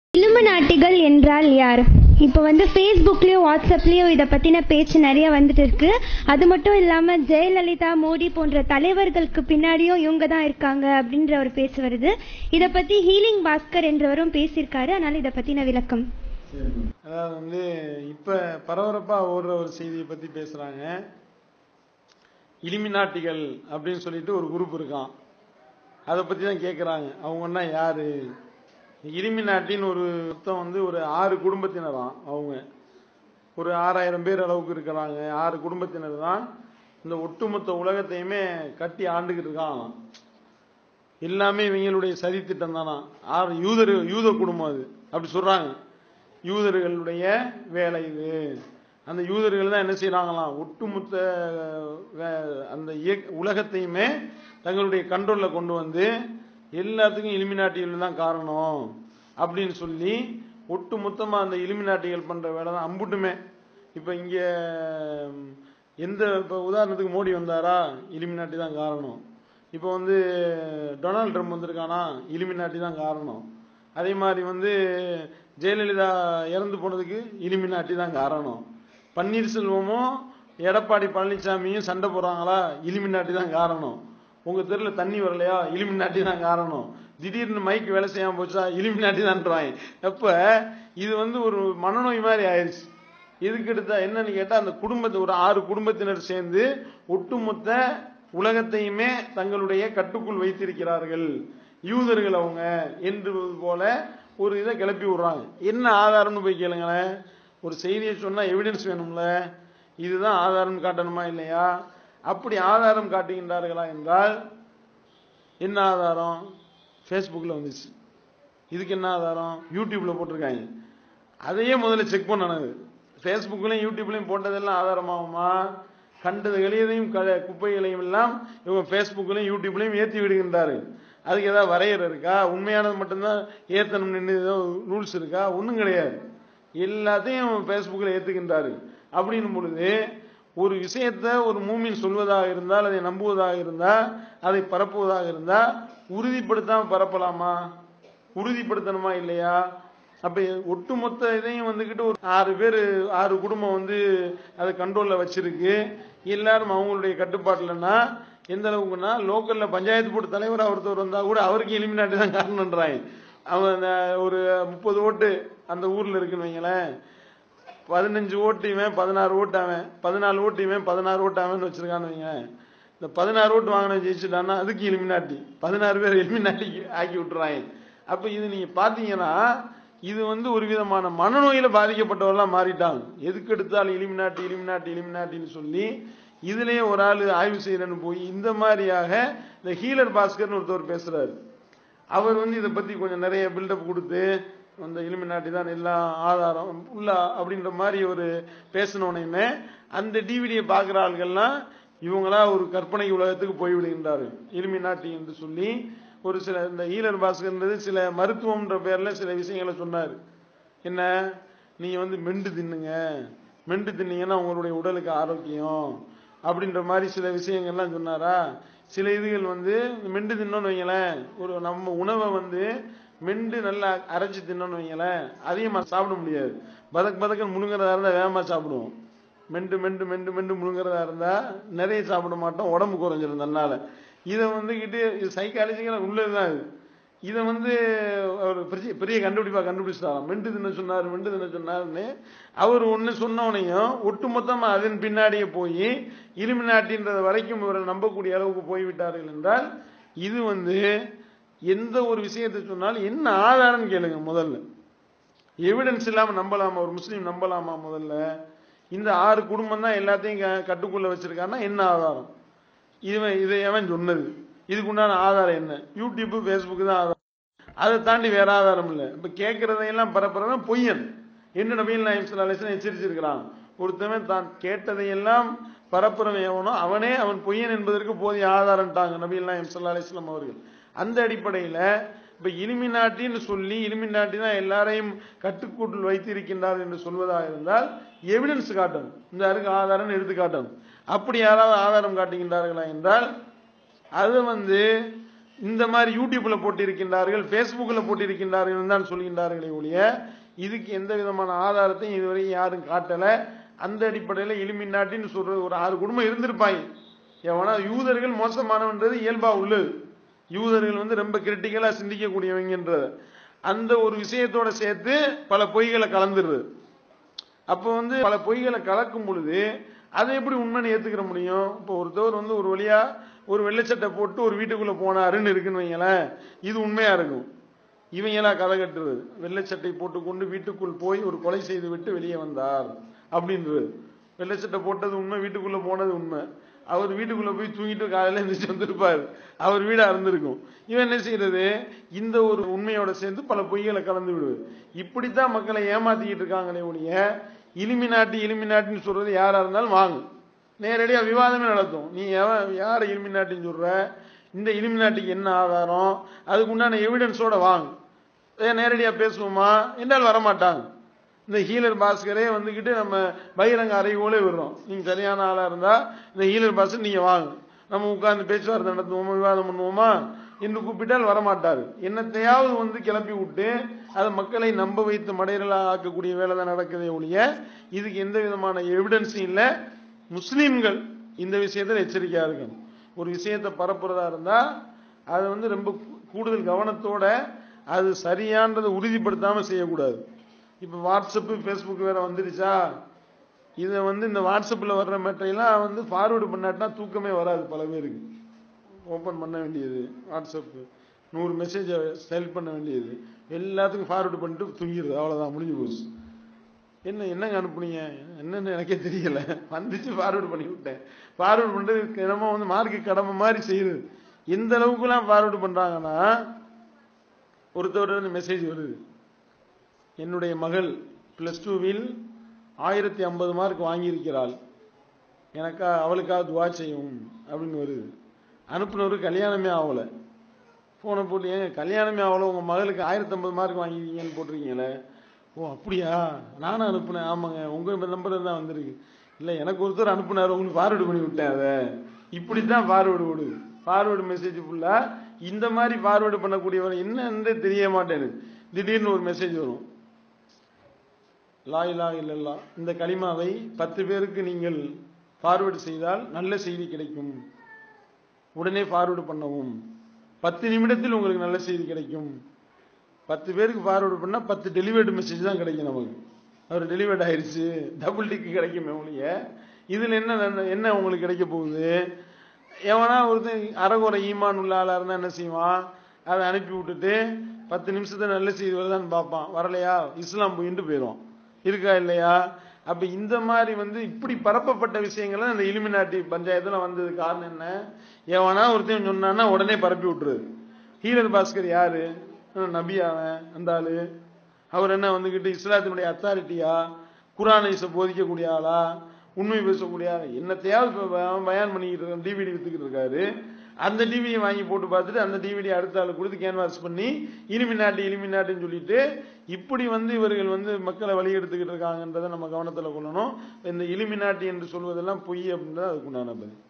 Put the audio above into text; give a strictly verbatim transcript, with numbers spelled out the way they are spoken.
இலுமினாட்டிகள் என்றால் யார்? இப்போ வந்து ஃபேஸ்புக்லேயும் வாட்ஸ்அப்லேயும் இதை பற்றின பேச்சு நிறைய வந்துட்டு இருக்கு. அது மட்டும் இல்லாமல் ஜெயலலிதா, மோடி போன்ற தலைவர்களுக்கு பின்னாடியும் இவங்க தான் இருக்காங்க அப்படின்ற ஒரு பேச்சு வருது. இதை பற்றி ஹீலிங் பாஸ்கர் என்றவரும் பேசியிருக்காரு. அதனால இதை பற்றின விளக்கம். அதாவது வந்து இப்போ பரபரப்பாக ஓடுற ஒரு செய்தியை பற்றி பேசுகிறாங்க. இலுமினாட்டிகள் அப்படின்னு சொல்லிட்டு ஒரு குரூப் இருக்கான். அதை பற்றி தான் கேட்குறாங்க. அவங்கன்னா யார்? இலுமினாட்டின்னு ஒரு மொத்தம் வந்து ஒரு ஆறு குடும்பத்தினராம். அவங்க ஒரு ஆறாயிரம் பேர் அளவுக்கு இருக்கிறாங்க. ஆறு குடும்பத்தினர் தான் இந்த ஒட்டுமொத்த உலகத்தையுமே கட்டி ஆண்டுகிட்டு இருக்காங்க. எல்லாமே இவங்களுடைய சதி திட்டம் தானா. ஆறு யூதர் யூத குடும்பம் அது அப்படி சொல்றாங்க. யூதர்களுடைய வேலை இது. அந்த யூதர்கள் தான் என்ன செய்யறாங்களாம், ஒட்டுமொத்த அந்த உலகத்தையுமே தங்களுடைய கண்ட்ரோல்ல கொண்டு வந்து எல்லாத்துக்கும் இலுமினாட்டிகள் தான் காரணம் அப்படின்னு சொல்லி ஒட்டு மொத்தமா அந்த இலுமினாட்டிகள் பண்ற வேலை தான் அம்புட்டுமே. இப்ப இங்க எந்த இப்ப உதாரணத்துக்கு மோடி வந்தாரா, இலுமினாட்டி தான் காரணம். இப்ப வந்து டொனால்டு ட்ரம்ப் வந்திருக்கானா, இலுமினாட்டி தான் காரணம். அதே மாதிரி வந்து ஜெயலலிதா இறந்து போனதுக்கு இலுமினாட்டி தான் காரணம். பன்னீர்செல்வமும் எடப்பாடி பழனிசாமியும் சண்டை போடுறாங்களா, இலுமினாட்டி தான் காரணம். உங்க தெருல தண்ணி வரலையா, இலுமினாட்டி தான் காரணம். திடீர்னு மைக் வேலை செய்யாம போச்சா, இலுமினாட்டி தான்றாங்க. அப்ப இது வந்து ஒரு மனநோய் மாதிரி ஆயிடுச்சு. இதுக்கு எடுத்தா என்னன்னு கேட்டா, அந்த குடும்பத்தை ஒரு ஆறு குடும்பத்தினர் சேர்ந்து ஒட்டுமொத்த உலகத்தையுமே தங்களுடைய கட்டுக்குள் வைத்திருக்கிறார்கள், யூதர்கள் அவங்க என்று போல ஒரு இதை கிளப்பி விடுறாங்க. என்ன ஆதாரம்னு போய் கேளுங்களேன். ஒரு செய்தியை சொன்னா எவிடன்ஸ் வேணும்ல, இதுதான் ஆதாரம் காட்டணுமா இல்லையா? அப்படி ஆதாரம் காட்டுகின்றார்களா என்றால் என்ன ஆதாரம்? ஃபேஸ்புக்கில் வந்துச்சு. இதுக்கு என்ன ஆதாரம்? யூடியூப்ல போட்டிருக்காங்க. அதையே முதல்ல செக் பண்ணணும். ஃபேஸ்புக்லையும் யூடியூப்லையும் போட்டதெல்லாம் ஆதாரமாகுமா? கண்டது எளியதையும் குப்பைகளையும் எல்லாம் இவங்க ஃபேஸ்புக்லையும் யூடியூப்லையும் ஏற்றி விடுகின்றாரு. அதுக்கு ஏதாவது வரையறை இருக்கா? உண்மையானது மட்டும்தான் ஏற்றணும் ஏதோ ரூல்ஸ் இருக்கா? ஒன்றும் கிடையாது. எல்லாத்தையும் ஃபேஸ்புக்கில் ஏற்றுகின்றாரு. அப்படின்னும் பொழுது ஒரு விஷயத்தை ஒரு மூமின் சொல்வதாக இருந்தால், அதை நம்புவதாக இருந்தால், அதை பரப்புவதாக இருந்தால் உறுதிப்படுத்தாம பரப்பலாமா? உறுதிப்படுத்தணுமா இல்லையா? அப்ப ஒட்டுமொத்த இதையும் வந்துகிட்டு ஒரு ஆறு பேர் ஆறு குடும்பம் வந்து அதை கண்ட்ரோல்ல வச்சிருக்கு, எல்லாரும் அவங்களுடைய கட்டுப்பாட்டுலன்னா எந்த அளவுக்குன்னா, லோக்கல்ல பஞ்சாயத்து போர்டு தலைவர் ஒருத்தர் வந்தா கூட அவருக்கு இலுமினாட்டி தான் காரணம்ன்றாங்க. அவன் ஒரு முப்பது ஓட்டு அந்த ஊர்ல இருக்குன்னு வைங்களேன், பதினஞ்சு ஓட்டுவேன் பதினாறு ஓட்டாவன், பதினாலு ஓட்டுவேன் பதினாறு ஓட்டாவன் வச்சிருக்கான்னு வைங்க. இந்த பதினாறு ஓட்டு வாங்கின ஜெயிச்சுட்டான்னா அதுக்கு இலுமினாட்டி, பதினாறு பேர் இலுமினாட்டி ஆக்கி விட்டுறாங்க. அப்ப இது நீங்க பாத்தீங்கன்னா, இது வந்து ஒரு விதமான மனநோயில பாதிக்கப்பட்டவர்களாம் மாறிட்டாங்க. எதுக்கு எடுத்தாலும் இலுமினாட்டி இலுமினாட்டி இலுமினாட்டின்னு சொல்லி இதுலயே ஒரு ஆள் ஆய்வு செய்யறன்னு போய் இந்த மாதிரியாக இந்த ஹீலர் பாஸ்கர்னு ஒருத்தவர் பேசுறாரு. அவர் வந்து இதை பத்தி கொஞ்சம் நிறைய பில்டப் கொடுத்து அந்த இலுமினாட்டி தான் எல்லா ஆதாரம் உள்ள அப்படின்ற மாதிரி ஒரு பேசினோனையுமே அந்த டிவிடியை பார்க்குற ஆள்கள்லாம் இவங்களா ஒரு கற்பனை உலகத்துக்கு போய்விடுகின்றார்கள். இலுமினாட்டி என்று சொல்லி ஒரு சில இந்த ஹீலர் பாஸ்கர்ன்றது சில மருத்துவம்ன்ற பேர்ல சில விஷயங்களை சொன்னார். என்ன, நீங்க வந்து மெண்டு தின்னுங்க, மெண்டு தின்னீங்கன்னா உங்களுடைய உடலுக்கு ஆரோக்கியம் அப்படின்ற மாதிரி சில விஷயங்கள்லாம் சொன்னாரா. சில இதுகள் வந்து மெண்டு தின்னோன்னு வைங்களேன், ஒரு நம்ம உணவை வந்து மெண்டு நல்லா அரைச்சி தின்னோன்னு வைங்களேன், அதிகமாக சாப்பிட முடியாது. பதக் பதக்கன்னு முழுங்குறதா இருந்தால் வேகமாக சாப்பிடுவோம். மெண்டு மெண்டு மெண்டு மெண்டு முழுங்குறதா இருந்தால் நிறைய சாப்பிட மாட்டோம், உடம்பு குறைஞ்சிரும். அதனால இதை வந்துக்கிட்டு இது சைக்காலஜிக்கலாக உள்ளதுதான். இது இதை வந்து ஒரு பெரிய பெரிய கண்டுபிடிப்பா கண்டுபிடிச்சிட்டாராம். மெண்டு தின்ன சொன்னார் மெண்டு தின்ன சொன்னார்னு அவர் ஒன்று சொன்னவனையும் ஒட்டுமொத்தமாக அதன் பின்னாடியே போய் இலுமினாட்டின்றது வரைக்கும் இவரை நம்பக்கூடிய அளவுக்கு போய்விட்டார்கள் என்றால், இது வந்து எந்த ஒரு விஷயத்தை சொன்னாலும் என்ன ஆதாரம் கேளுங்க. முதல்ல எவிடன்ஸ் இல்லாம நம்பலாமா? ஒரு முஸ்லீம் நம்பலாமா? முதல்ல இந்த ஆறு குடும்பம் தான் எல்லாத்தையும் கட்டுக்குள்ள வச்சிருக்காருன்னா என்ன ஆதாரம்? இவன் இதை எவன் சொன்னது? இதுக்கு உண்டான ஆதாரம் என்ன? யூடியூப் பேஸ்புக் தான் ஆதாரம். அதை தாண்டி வேற ஆதாரம் இல்லை. இப்ப கேட்கறதையெல்லாம் பரப்புறவன் பொய்யன் என்று நபிகள் நாயகம் ஸல்லல்லாஹு அலைஹி வஸல்லம் எச்சரிச்சிருக்கிறான். ஒருத்தவன் தான் கேட்டதையெல்லாம் பரப்புறவன் எவனோ அவனே அவன் பொய்யன் என்பதற்கு போதிய ஆதாரம்ட்டாங்க நபிகள் நாயகம் ஸல்லல்லாஹு அலைஹி வஸல்லம் அவர்கள். அந்த அடிப்படையில இப்ப இலுமினாட்டின்னு சொல்லி இலுமினாட்டி தான் எல்லாரையும் கட்டுக்கூட்டில் வைத்திருக்கின்றார் என்று சொல்வதாக இருந்தால் எவிடன்ஸ் காட்டணும், இந்த அருக்கு ஆதாரம் எடுத்து காட்டணும். அப்படி யாராவது ஆதாரம் காட்டுகின்றார்களா என்றால் அது வந்து இந்த மாதிரி யூடியூப்ல போட்டிருக்கின்றார்கள், பேஸ்புக்ல போட்டிருக்கின்றார்கள் தான் சொல்கின்றார்களே ஒழிய இதுக்கு எந்த விதமான ஆதாரத்தையும் இதுவரை யாரும் காட்டல. அந்த அடிப்படையில் இலுமினாட்டின்னு சொல்றது ஒரு ஆறு குடும்பம் இருந்திருப்பாங்க. எவனா யூதர்கள் மோசமானவன்றது இயல்பா உள்ளது. யூதர்கள் வந்து ரொம்ப கிரிட்டிக்கலா சிந்திக்கக்கூடியவங்கன்றது அந்த ஒரு விஷயத்தோட சேர்த்து பல பொய்களை கலந்துருது. அப்ப வந்து பல பொய்களை கலக்கும் பொழுது அதை எப்படி உண்மைன்னு ஏத்துக்கிற முடியும்? இப்போ ஒருத்தவர் வந்து ஒரு வழியா ஒரு வெள்ளைச்சட்டை போட்டு ஒரு வீட்டுக்குள்ள போனாருன்னு இருக்குன்னு வைங்களேன், இது உண்மையா இருக்கும். இவங்களா கதை கட்டுறது, வெள்ளைச்சட்டை போட்டுக்கொண்டு வீட்டுக்குள் போய் ஒரு கொலை செய்து விட்டு வெளியே வந்தார் அப்படின்றது. வெள்ளைச்சட்டை போட்டது உண்மை, வீட்டுக்குள்ள போனது உண்மை. அவர் வீட்டுக்குள்ள போய் தூங்கிட்டு காலையில எந்திரிச்சு வந்திருப்பாரு, அவர் வீடா இருந்திருக்கும். இவன் என்ன செய்யறது, இந்த ஒரு உண்மையோட சேர்ந்து பல பொய்களை கலந்து விடுவது. இப்படித்தான் மக்களை ஏமாத்திக்கிட்டு இருக்காங்களே ஒழிய இலுமினாட்டி இலுமினாட்டின்னு சொல்றது யாரா இருந்தாலும் வாங்க நேரடியா விவாதமே நடத்தும். நீ யார இலுமினாட்டின்னு சொல்ற, இந்த இலுமினாட்டிக்கு என்ன ஆதாரம், அதுக்கு உண்டான எவிடன்ஸோட வாங்க, நேரடியா பேசுவோமா என்றால் வரமாட்டாங்க. இந்த ஹீலர் பாஸ்கரே வந்துகிட்டு நம்ம பகிரங்க அறைவோலே விடுறோம். நீங்க சரியான ஆளா இருந்தா இந்த ஹீலர் பாஸ்கர் நீங்க வாங்க, நம்ம உட்கார்ந்து பேச்சுவார்த்தை நடத்துவோமா, விவாதம் பண்ணுவோமா என்று கூப்பிட்டால் வரமாட்டாரு. என்னத்தையாவது வந்து கிளப்பி விட்டு அதை மக்களை நம்ப வைத்து மடையர்களாக ஆக்கக்கூடிய வேலை தான் நடக்குதே ஒழிய இதுக்கு எந்த விதமான எவிடன்ஸும் இல்லை. முஸ்லீம்கள் இந்த விஷயத்தில் எச்சரிக்கையா இருக்கணும். ஒரு விஷயத்தை பரப்புறதா இருந்தா அதை வந்து ரொம்ப கூடுதல் கவனத்தோட அது சரியானதை உறுதிப்படுத்தாம செய்யக்கூடாது. இப்ப வாட்ஸ்அப் பேஸ்புக் வேற வந்துருச்சா, இதை வந்து இந்த வாட்ஸ்அப்ல வர்ற மெட்டரியெல்லாம் வந்து ஃபார்வர்டு பண்ணாட்டினா தூக்கமே வராது. பல பேருக்கு ஓபன் பண்ண வேண்டியது வாட்ஸ்அப், நூறு மெசேஜை செல் பண்ண வேண்டியது, எல்லாத்துக்கும் ஃபார்வர்டு பண்ணிட்டு தூங்கிடுது, அவ்வளவுதான், முடிஞ்சு போச்சு. என்ன என்னங்க அனுப்புனீங்க என்னன்னு எனக்கே தெரியல, வந்துச்சு ஃபார்வர்டு பண்ணி விட்டேன். ஃபார்வர்டு பண்றது என்னமோ வந்து மார்க்கு கடமை மாதிரி செய்யுது. எந்த அளவுக்குலாம் ஃபார்வர்டு பண்றாங்கன்னா, ஒருத்தவரோட மெசேஜ் வருது, என்னுடைய மகள் பிளஸ் டூவில் ஆயிரத்தி ஐம்பது மார்க் வாங்கியிருக்கிறாள், எனக்கா அவளுக்காக துவா செய்யும் அப்படின்னு வருது. அனுப்புனவருக்கு கல்யாணமே ஆகலை. போனை போட்டு, ஏங்க கல்யாணமே ஆகலை, உங்க மகளுக்கு ஆயிரத்தி ஐம்பது மார்க் வாங்கிருக்கீங்கன்னு போட்டிருக்கீங்களே. ஓ அப்படியா, நானும் அனுப்புனேன். ஆமாங்க, உங்க நம்பர் தான் வந்திருக்கு. இல்லை எனக்கு ஒருத்தர் அனுப்புனாரு, உங்களுக்கு ஃபார்வர்டு பண்ணி விட்டேன். அதை இப்படித்தான் ஃபார்வர்டு விடுது. ஃபார்வர்டு மெசேஜ் ஃபுல்லா இந்த மாதிரி ஃபார்வர்டு பண்ணக்கூடியவர் என்னன்னு தெரிய மாட்டேன்னு. திடீர்னு ஒரு மெசேஜ் வரும், லா இலாஹ இல்லல்லாஹ் இந்த கலிமாவை பத்து பேருக்கு நீங்கள் ஃபார்வர்டு செய்தால் நல்ல செய்தி கிடைக்கும், உடனே ஃபார்வர்டு பண்ணவும், பத்து நிமிடத்தில் உங்களுக்கு நல்ல செய்தி கிடைக்கும். பத்து பேருக்கு ஃபார்வர்டு பண்ணா பத்து டெலிவர்டு மெசேஜ் தான் கிடைக்கும் நமக்கு. அவர் டெலிவர்ட் ஆயிடுச்சு, டபுள் டிக்கு கிடைக்குமே ஒழிய இதுல என்ன என்ன உங்களுக்கு கிடைக்க போகுது? எவனா ஒருத்தன் அறகுறை ஈமான் உள்ள ஆளா இருந்தா என்ன செய்வான், அதை அனுப்பி விட்டுட்டு பத்து நிமிஷத்துல நல்ல செய்தி வருதான்னு பார்ப்பான். வரலையா இஸ்லாம் போயிட்டு போயிடுவான். இருக்கா இல்லையா? அப்ப இந்த மாதிரி வந்து இப்படி பரப்பப்பட்ட விஷயங்கள் அந்த இலுமினாட்டி பஞ்சாயத்துல வந்தது காரணம் என்ன? எவனா ஒருத்தன் சொன்னான்னா உடனே பரப்பி விட்டுருது. ஹீலர் பாஸ்கர் யாரு? நபியாவன் அந்த ஆளு. அவர் என்ன வந்துகிட்டு இஸ்லாத்தினுடைய அத்தாரிட்டியா, குர்ஆனை போதிக்கக்கூடிய ஆளா, உண்மை பேசக்கூடிய ஆளா, என்னத்தையாவது பயான் பண்ணிக்கிட்டு டிவிடி வித்துக்கிட்டு இருக்காரு. அந்த டிவியை வாங்கி போட்டு பார்த்துட்டு அந்த டிவிடி அடுத்த ஆளு கொடுத்து கேன்வாஸ் பண்ணி இலுமினாட்டி இலுமினாட்டின்னு சொல்லிட்டு இப்படி வந்து இவர்கள் வந்து மக்களை வழி எடுத்துக்கிட்டு இருக்காங்கன்றதை நம்ம கவனத்தில் கொள்ளணும். இந்த இலுமினாட்டி என்று சொல்வதெல்லாம் பொய் அப்படின்றது அதுக்குண்டான பதில்.